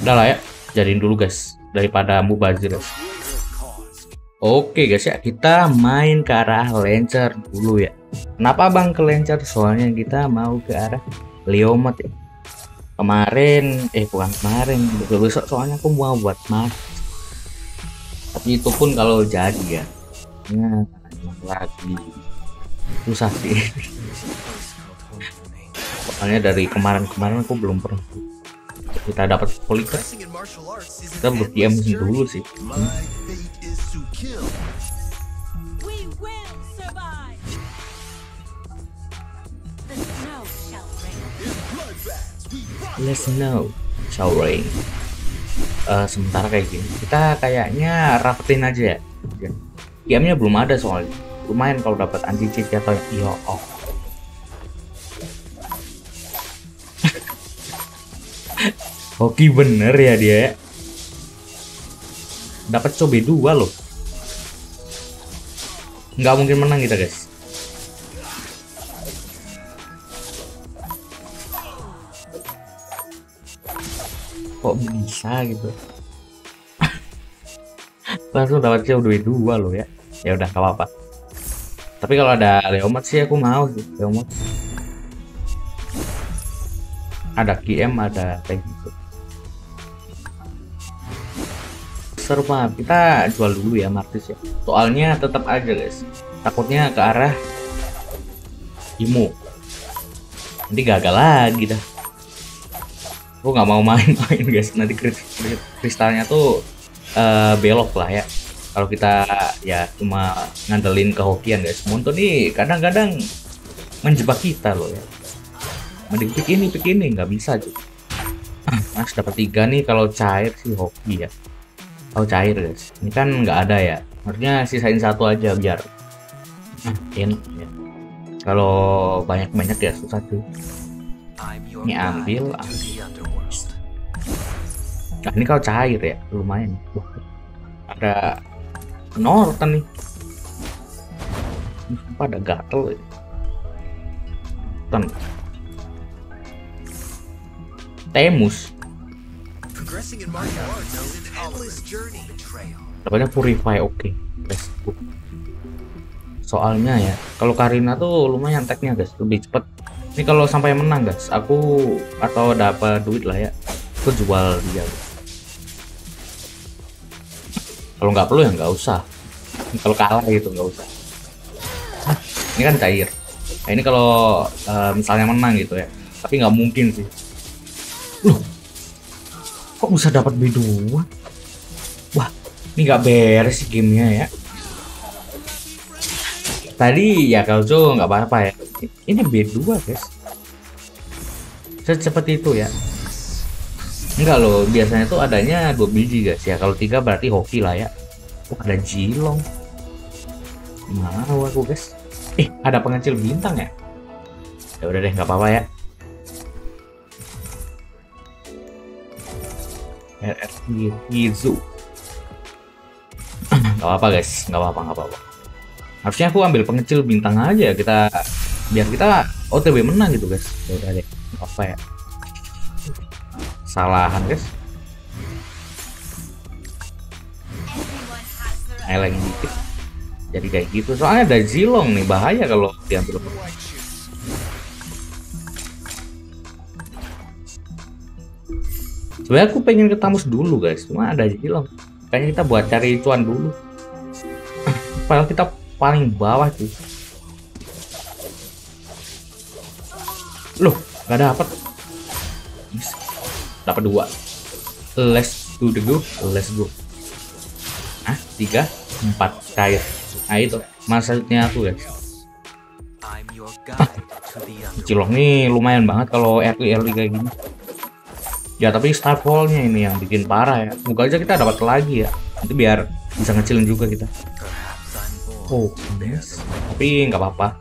Udah lah ya, jadiin dulu guys daripada mubazir. Oke guys ya, kita main ke arah Lancer dulu ya. Kenapa bang ke Lancer? Soalnya kita mau ke arah Leomot ya. Kemarin, bukan kemarin, besok soalnya aku mau buat mas. Tapi itu pun kalau jadi ya. Nah, lagi susah sih. Soalnya dari kemarin-kemarin aku belum pernah kita dapat politik. Kita berdiam dulu sih. Let's know shall rain. Sementara kayak gini kita kayaknya rapetin aja ya. Gamenya belum ada soalnya. Lumayan kalau dapat anti cheat atau hoki bener ya dia ya. Dapat cobe 2 loh. Nggak mungkin menang kita guys. Kok bisa gitu. Langsung dapat cobe 2 loh ya. Ya udah gak apa-apa. Tapi kalau ada Leomot sih aku mau sih. Leomot. Ada QM, ada kayak gitu. Serba kita jual dulu ya Martis ya. Soalnya tetap aja guys. Takutnya ke arah Imo. Nanti gagal lagi dah. Aku nggak mau main-main guys. Nanti kristalnya tuh belok lah ya. Kalau kita ya cuma ngandelin kehokian guys. Monto nih kadang-kadang menjebak kita loh ya. Mending pick ini nggak bisa juga. Mas dapat 3 nih kalau cair sih hoki ya. Kalau cair guys. Ini kan nggak ada ya. Harusnya sisain 1 aja biar enak ya. Kalau banyak-banyak ya susah tuh. Ini ambil. Nah ini kalau cair ya lumayan. Ada Norton nih. Pada gatel ya. Temus. Dapatnya Purify oke. Soalnya ya kalau Karina tuh lumayan tagnya guys, lebih cepet. Ini kalau sampai menang guys, aku atau dapat duit lah ya, aku jual dia. Kalau nggak perlu ya nggak usah. Kalau kalah gitu nggak usah. Ini kan cair. Nah, ini kalau misalnya menang gitu ya, tapi nggak mungkin sih. Loh, kok bisa dapat B2? Wah, ini nggak beres sih gamenya ya. Tadi ya kalau nggak apa-apa ya. Ini B2 guys. Secepat itu ya. Enggak loh, biasanya tuh adanya 2 biji guys ya. Kalau 3 berarti hoki lah ya. Oh, ada Jilong. Mau aku guys. Ada pengecil bintang ya. Ya udah deh, nggak apa-apa ya. RRQ Izu. Nggak apa-apa guys, nggak apa-apa. Harusnya aku ambil pengecil bintang aja kita biar kita OTW menang gitu guys. Ya udah deh, nggak apa ya. Salahan guys. Eleng dikit. Jadi kayak gitu. Soalnya ada Zilong nih, bahaya kalau diambil. Sebenarnya aku pengen ke Tamus dulu guys, cuma ada Zilong. Kayaknya kita buat cari cuan dulu. Padahal kita paling bawah tuh. Loh, nggak dapet. Dapat 2. Let's do the go. Let's go. 3, 4 cair. Nah itu maksudnya aku guys. Cilok nih lumayan banget kalau RQ kayak gini. Ya tapi starfallnya ini yang bikin parah ya. Semoga aja kita dapat lagi ya. Nanti biar bisa ngecilin juga kita. Oh, yes. Tapi nggak apa-apa.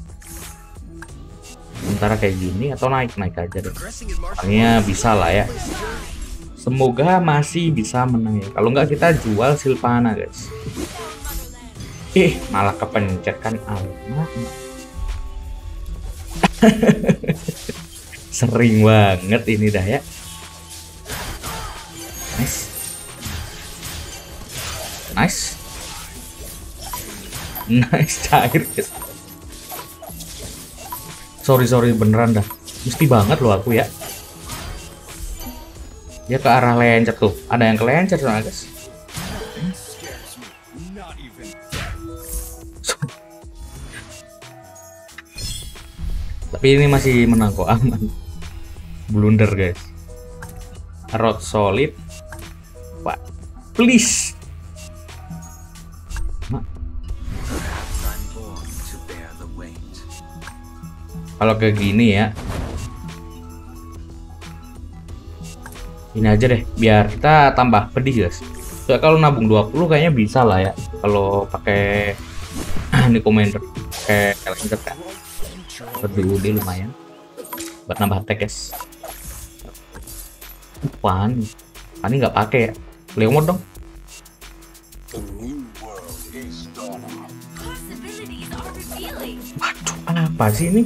Sementara kayak gini atau naik aja deh. Soalnya bisa lah ya. Semoga masih bisa menang ya. Kalau nggak kita jual Silvana guys. Malah kepencet kan alamat. Sering banget ini dah ya. Nice. Nice. Nice, cair guys. Sorry beneran dah. Mesti banget loh aku ya. Dia ke arah lencer tuh. Ada yang kelencer soalnya guys. Tapi ini masih menang kok, aman. Blunder guys. Rock solid. Pak, please. Kalau kayak gini ya, ini aja deh, biar kita tambah pedih guys. So, kalau nabung 20 kayaknya bisa lah ya. Kalau pakai ini commander, pakai Challenger kan. BUD lumayan buat nambah attack guys. Pani nggak pakai ya. Leomord dong. Waduh, apa sih ini?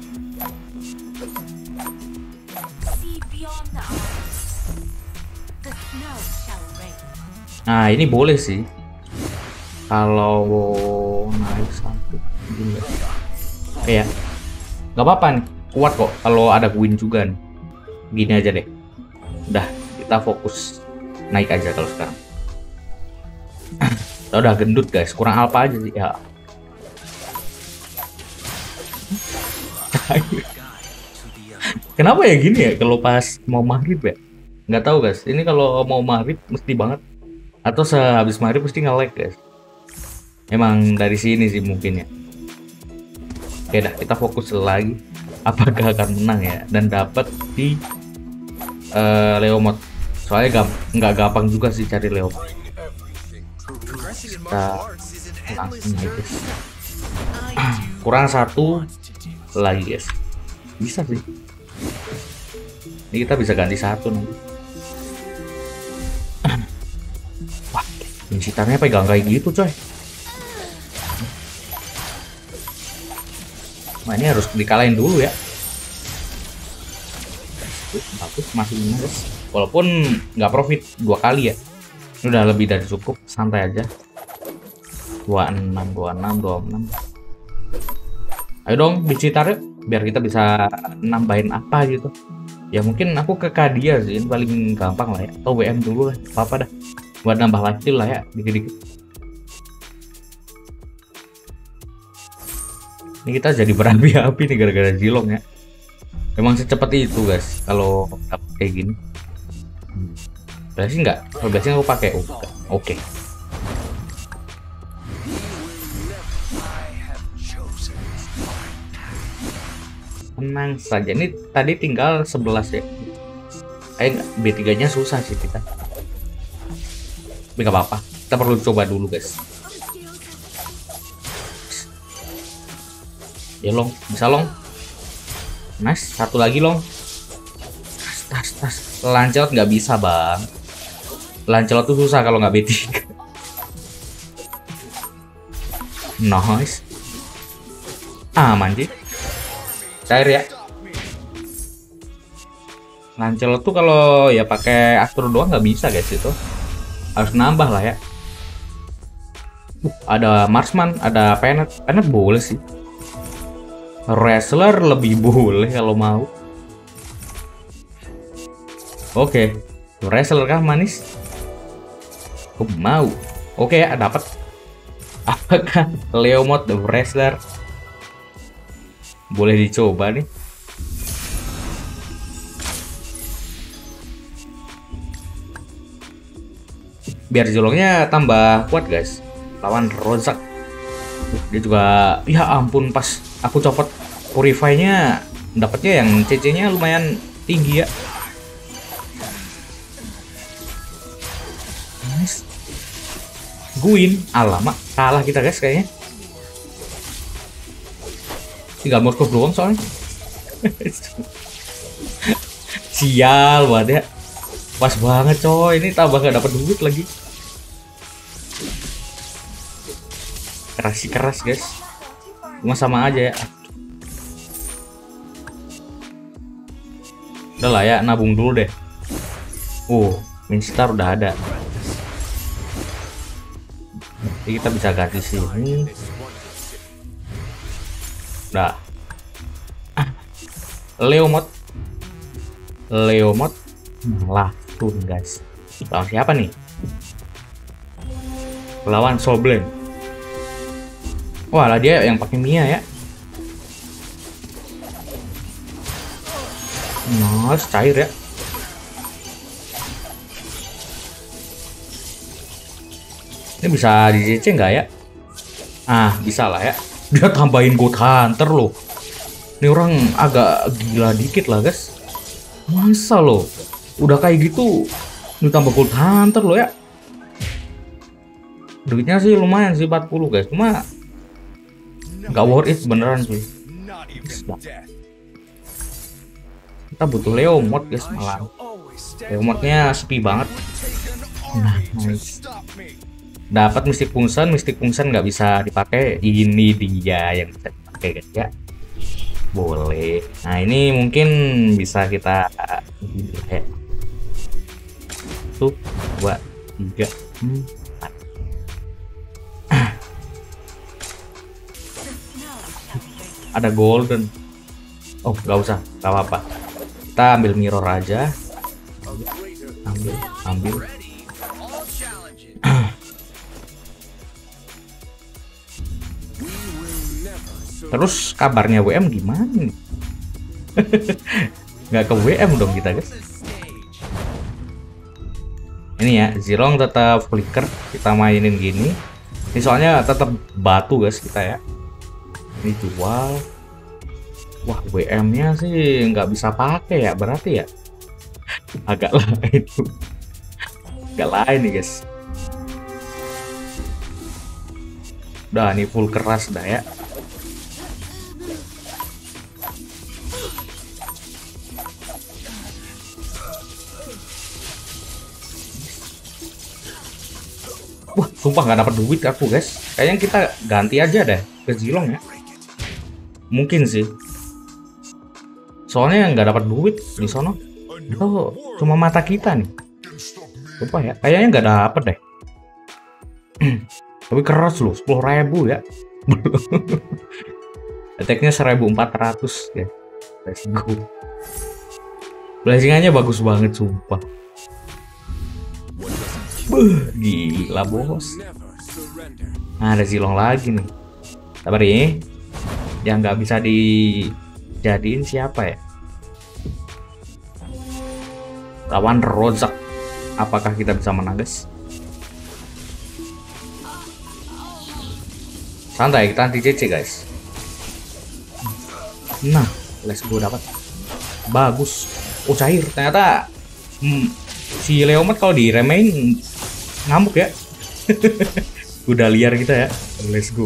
Nah ini boleh sih kalau naik satu gini ya, nggak apa-apa nih, kuat kok kalau ada Queen juga nih. Gini aja deh, udah kita fokus naik aja kalau sekarang. Kita udah gendut guys, kurang alpha aja sih ya. Kenapa ya gini ya kalau pas mau maghrib ya? Nggak tahu guys, ini kalau mau maghrib mesti banget, atau sehabis maghrib mesti nge-lag guys. Emang dari sini sih mungkin ya. Oke dah, kita fokus lagi. Apakah akan menang ya dan dapat di Leomord. Soalnya nggak gampang juga sih cari Leomord. Kita langsung aja guys. Kurang satu lagi guys. Bisa sih. Ini kita bisa ganti satu nanti. Wah, insitarnya pegang kayak gitu coy. Nah ini harus dikalahin dulu ya. Bagus, masih menang guys. Walaupun nggak profit 2 kali ya. Ini udah lebih dari cukup, santai aja. 26, 26. Ayo dong dicitar yuk, biar kita bisa nambahin apa gitu. Ya mungkin aku ke Kadia sih, ini paling gampang lah ya. Atau WM dulu lah, apa-apa dah. Buat nambah lacil lah ya, dikit-dikit. Ini kita jadi berapi-api nih gara-gara Zilong ya. Emang secepat itu guys kalau dapet kayak gini. Biasanya enggak, kalau biasanya aku pakai oke. Tenang saja, ini tadi tinggal 11 ya. B3 nya susah sih kita. Tapi nggak apa-apa, kita perlu coba dulu guys. Ya long, bisa long. Nice, satu lagi long. Tas. Lancelot nggak bisa bang. Lancelot tuh susah kalau nggak B3. Nice. Aman sih. Cair ya. Lancelot tuh kalau ya pakai Astro doang nggak bisa guys, itu harus nambah lah ya. Ada Marsman, ada Penet boleh sih. Wrestler lebih boleh kalau mau. Oke, wrestler kah manis? Aku mau. Oke ya, dapat. Apakah Leomord the wrestler? Boleh dicoba nih. Biar Zilongnya tambah kuat guys. Lawan Rozak. Dia juga, ya ampun, pas aku copot Purify-nya dapatnya yang CC-nya lumayan tinggi ya. Nice. Guin, alamak, kalah kita guys kayaknya. Tinggal Moskov doang soalnya. Sial banget ya. Pas banget coy, ini tambah gak dapat duit lagi. Keras guys. Cuma sama aja ya. Udah lah ya, nabung dulu deh. Minstar udah ada. Jadi kita bisa ganti sini. Udah. Leomot malah turun guys. Lawan siapa nih? Lawan Soulblade. Wah lah dia yang pakai Mia ya. Nice, cair ya. Ini bisa di CC nggak ya? Ah bisa lah ya. Dia tambahin Gold Hunter loh. Ini orang agak gila dikit lah guys. Masa loh udah kayak gitu ditambah Gold Hunter loh ya. Duitnya sih lumayan sih 40 guys, cuma nggak worth it beneran sih. Kita butuh Leomod guys, malah Leomodnya sepi banget. Nah, nice. Dapat Mystic Function nggak bisa dipakai. Ini dia yang bisa dipakai guys ya. Boleh. Nah ini mungkin bisa kita ya. 1, 2, 3, 4. Ada golden. Oh nggak usah, nggak apa-apa. Kita ambil mirror aja. Ambil. Terus kabarnya WM gimana nih? Nggak ke WM dong kita guys. Ini ya, Zilong tetap flicker, kita mainin gini. Ini soalnya tetap batu guys kita ya. Ini jual. Wah WM-nya sih nggak bisa pakai ya, berarti ya agak lain. Agak lain nih guys. Udah nih full keras dah ya. Wah, sumpah nggak dapat duit aku guys. Kayaknya kita ganti aja deh ke Zilong ya. Mungkin sih. Soalnya nggak dapat duit di sono. Itu cuma mata kita nih. Sumpah ya. Kayaknya nggak dapet deh. Tapi keras loh, 10.000 ya. Attack-nya 1.400 ya. Let's go. Blazing-nya bagus banget sumpah. Gila bos. Nah, ada Zilong lagi nih. Sabar ya. Yang nggak bisa dijadiin siapa ya? Lawan Rozak. Apakah kita bisa menang guys? Santai, kita anti CC guys. Nah, let's go dapat. Bagus. Oh cair ternyata. Si Leomod kalau diremehin ngamuk ya. Udah liar kita ya. Let's go.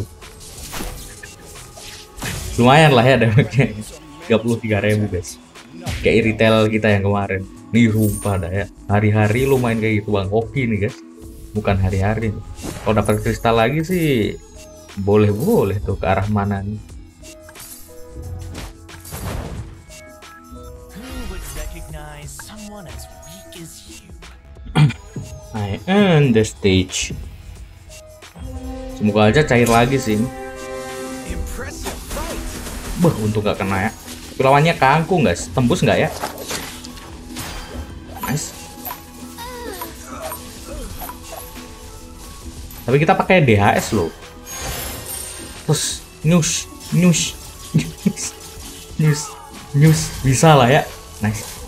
Lumayan lah ya damage-nya. 33.000 guys. Kayak retail kita yang kemarin. Nih rumpah dah ya. Hari-hari lu main kayak gitu bang. Hoki nih guys. Bukan hari-hari. Kalau dapat kristal lagi sih boleh-boleh tuh ke arah mana nih. I end the stage. Semoga aja cair lagi sih. Bah, untung gak kena ya. Tapi lawannya kangkung guys. Tembus nggak ya? Nice. Tapi kita pakai DHS loh. Terus news bisa lah ya. Nice.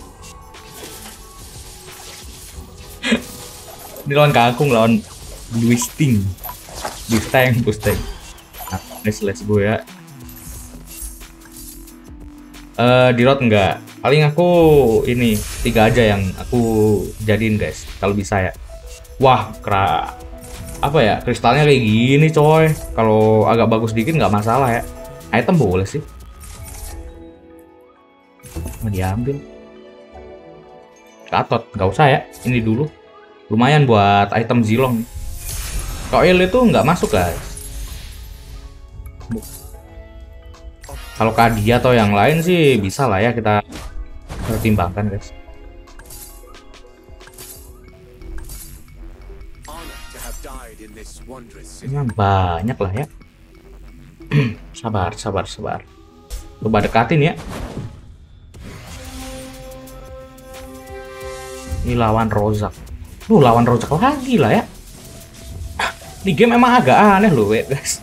Ini lawan kangkung, lawan Blue Sting. Bustang. Nah, let's go ya. Di road enggak. Paling aku ini 3 aja yang aku jadiin guys. Kalau bisa ya. Wah, apa ya? Kristalnya kayak gini coy. Kalau agak bagus dikit nggak masalah ya. Item boleh sih. Mau diambil. Gatot, nggak usah ya. Ini dulu. Lumayan buat item Zilong. Koil itu nggak masuk guys. Kalau Kadia atau yang lain sih bisa lah ya kita pertimbangkan guys. Memang banyak lah ya. Sabar, sabar, sabar. Coba dekatin ya. Ini lawan Rozak. Lawan Rozak lagi lah ya. Di game emang agak aneh loh, guys.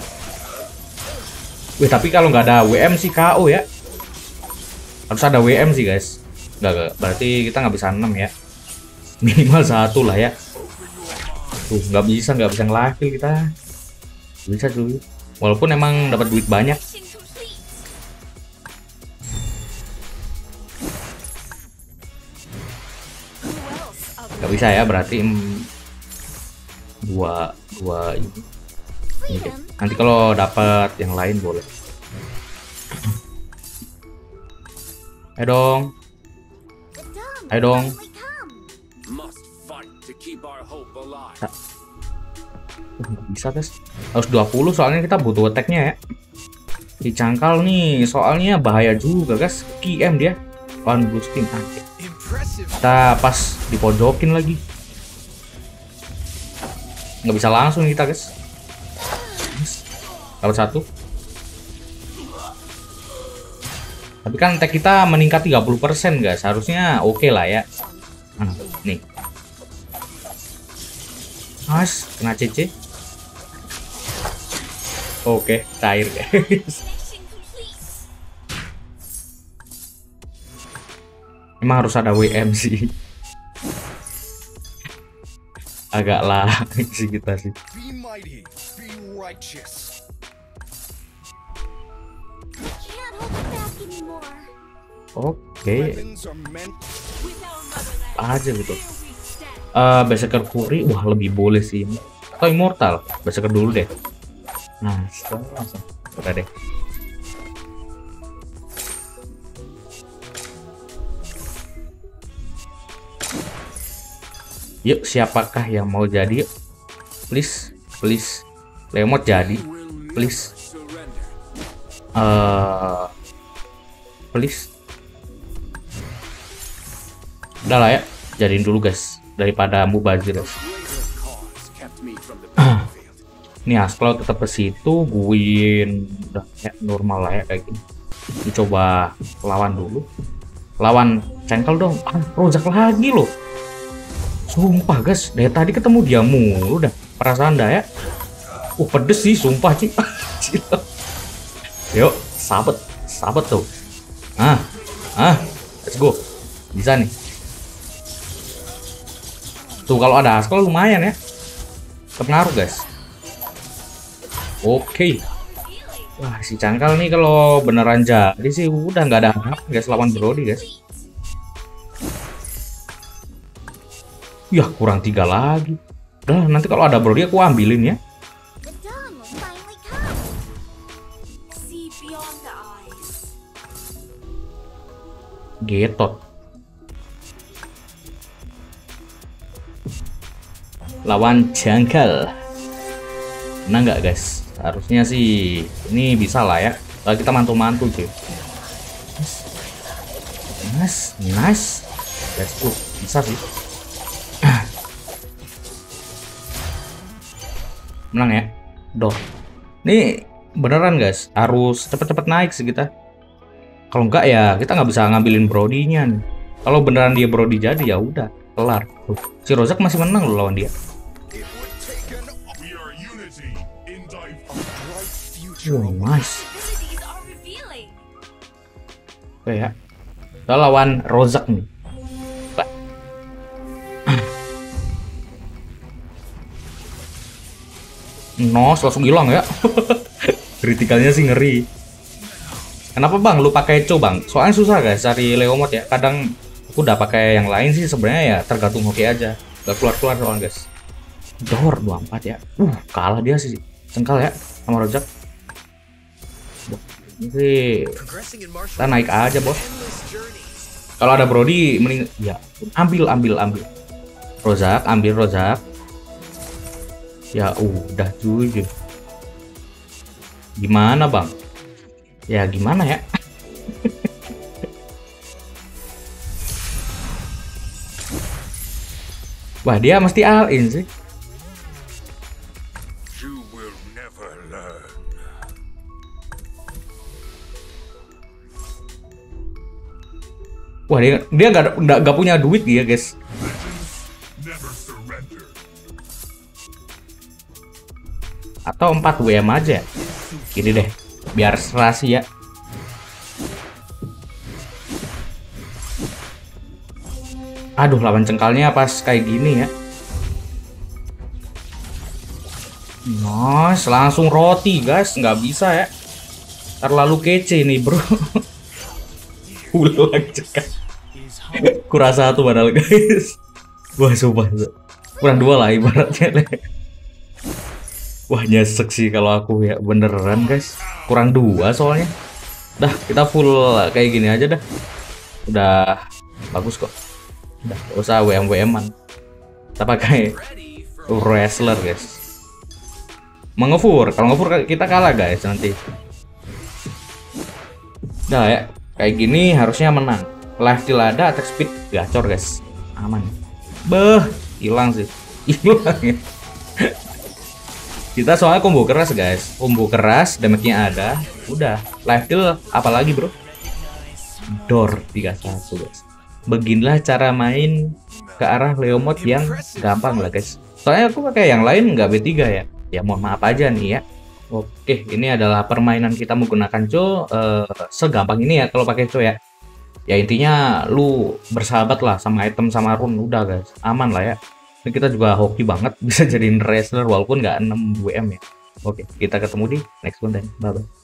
Tapi kalau nggak ada WM sih KO ya. Harus ada WM sih, guys. Nggak, berarti kita nggak bisa 6 ya. Minimal 1 lah ya. Tuh, nggak bisa ngelakil kita. Bisa cuy. Walaupun emang dapat duit banyak. Nggak bisa ya, berarti dua ini. Oke. Nanti kalau dapat yang lain boleh. Ayo dong. Ayo dong. Nggak bisa, guys. Harus 20 soalnya kita butuh attack-nya ya. Di cangkal nih, soalnya bahaya juga, guys. QM dia. Lawan blue skin. Kita pas dipojokin lagi. Nggak bisa langsung kita, guys. Dapat 1. Tapi kan attack kita meningkat 30%, guys. Harusnya oke lah ya. Nih. Mas, kena CC. Oke, cair, guys. Emang harus ada WM sih. Agak lah sih kita sih. Oke. Aja gitu. Berserker Fury, wah lebih boleh sih. Atau Immortal, Berserker dulu deh. Nah, langsung. Udah deh. Yuk, siapakah yang mau jadi? Yuk. Please, please. Lemot jadi. Please. Please. Udah lah ya. Jadiin dulu, guys. Daripada mubazir. Nih, kalau tetap ke situ, guin udah ya, normal lah ya kayak gini. Dicoba lawan dulu. Lawan cengkel dong. Rozak lagi loh. Sumpah, guys, dari tadi ketemu dia mulu dah. Perasaan dah ya. Pedes sih, sumpah sih. Yuk, sabet tuh. Let's go. Bisa nih. Tuh kalau ada Askol lumayan ya. Terpengaruh, guys. Oke. Wah, si cangkal nih kalau beneran jadi sih udah nggak ada harapan, guys, lawan Brody, guys. Ya, kurang 3 lagi. Udah, nanti kalau ada Brody aku ambilin ya. Getot. Lawan cangkal. Nah nggak, guys? Harusnya sih ini bisa lah ya. Lalu kita mantul-mantul cuy. Nice. Let's go. Bisa sih. Menang ya. Doh. Ini beneran, guys. Harus cepet-cepet naik sih kita. Kalau enggak ya kita nggak bisa ngambilin Brody-nya nih. Kalau beneran dia Brody jadi ya udah kelar. Si Rozak masih menang loh lawan dia. Oh, nice. Oke ya. Kita lawan Rozak nih. Nos langsung hilang ya. Kritikalnya sih ngeri. Kenapa bang lu pakai Co bang? Soalnya susah guys cari Leomord ya. Kadang aku udah pakai yang lain sih sebenarnya ya tergantung hoki aja. Gak keluar soalnya guys. Dor 24 ya. Kalah dia sih. Cengkal ya sama Rozak. Ini kita naik aja bos. Kalau ada Brody mending ya ambil. Rozak, ambil Rozak. Ya udah cuy. Gimana bang? Ya gimana ya? Wah dia mesti all in sih. Wah, dia nggak punya duit dia, guys. Atau 4 WM aja. Gini deh, biar rahasia. Aduh, lawan cengkalnya pas kayak gini ya. Nice, langsung roti guys, nggak bisa ya. Terlalu kece nih bro. Ulang cekak. Kurang 1 padahal guys. Wah sumpah, kurang 2 lah ibaratnya. Wah nyesek sih kalau aku ya, beneran guys. Kurang 2 soalnya. Dah kita full kayak gini aja dah. Udah bagus kok. Udah gak usah WM-WM-an. Kita pakai wrestler guys. Mengefur, kalau ngefur kita kalah guys nanti. Udah ya, kayak gini harusnya menang. Life steal ada, attack speed gacor guys, aman. Beh, hilang sih, hilang ya. Kita soalnya combo keras guys, combo keras, damage-nya ada. Udah, life steal apalagi bro? Door 31 guys. Beginilah cara main ke arah Leo mode yang gampang lah guys. Soalnya aku pakai yang lain nggak B3 ya. Ya mohon maaf aja nih ya. Oke, ini adalah permainan kita menggunakan Co. Segampang ini ya kalau pakai Co ya. Ya intinya lu bersahabat lah sama item sama rune, udah guys, aman lah ya. Ini kita juga hoki banget bisa jadiin wrestler walaupun nggak 6 WM ya. Oke, kita ketemu di next konten. Bye bye.